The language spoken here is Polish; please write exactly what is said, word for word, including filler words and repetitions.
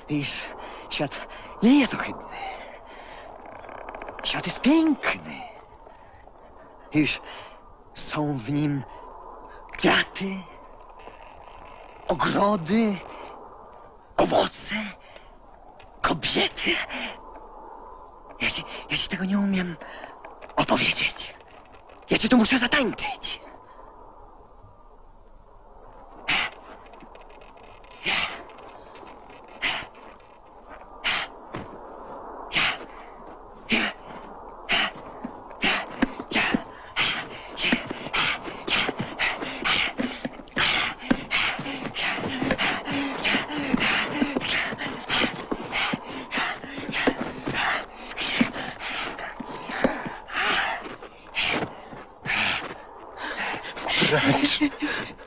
Wiesz, świat nie jest ohydny. Świat jest piękny. Wiesz, są w nim kwiaty, ogrody, owoce, kobiety. Ja ci, ja ci tego nie umiem opowiedzieć. Ja ci to muszę zatańczyć. Precz.